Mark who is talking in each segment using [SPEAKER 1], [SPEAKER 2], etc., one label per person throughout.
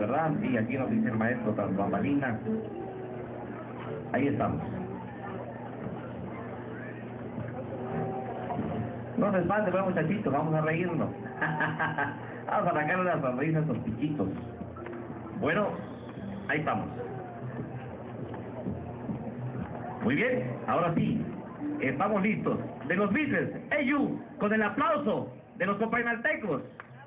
[SPEAKER 1] ¿verdad? Sí, aquí nos dice el maestro tras bambalinas. Ahí estamos. No se espante, pues, muchachitos, vamos a reírnos. Vamos a sacarle la sonrisa a estos pichitos. Bueno, ahí estamos. Muy bien, ahora sí, estamos listos. De los Beatles, Hey You, con el aplauso de los copainaltecos.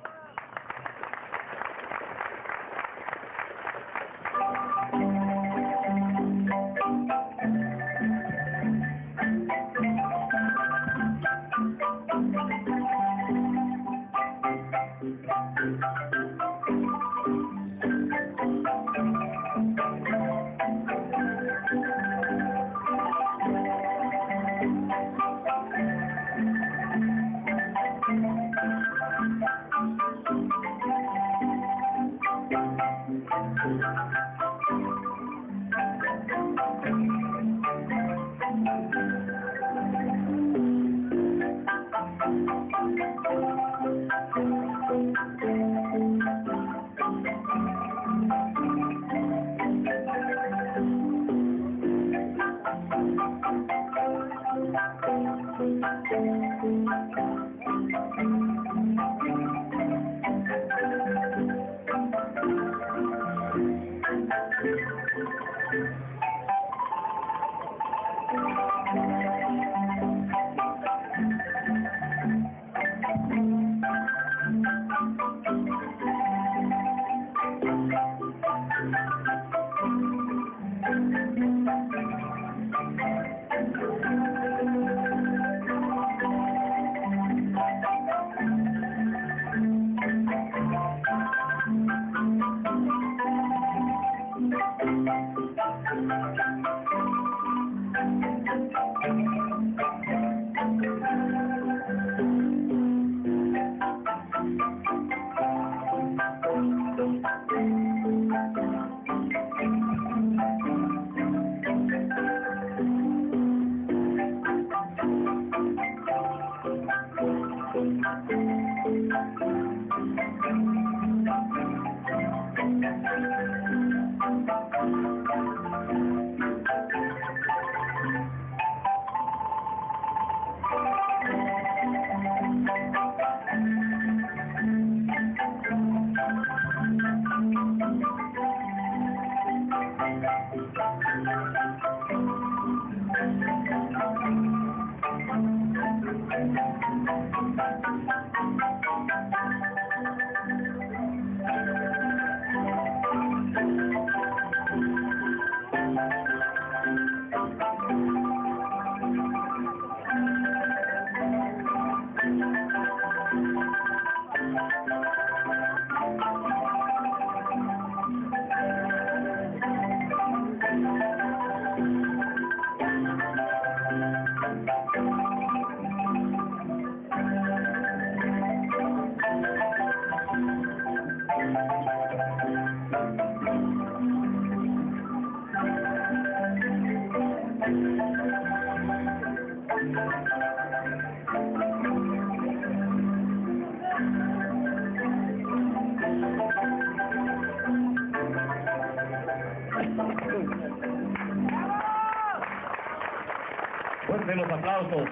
[SPEAKER 1] Fuerte los aplausos.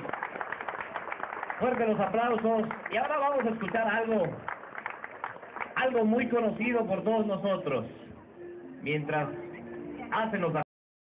[SPEAKER 1] Fuerte los aplausos. Y ahora vamos a escuchar algo muy conocido por todos nosotros. Mientras hacen los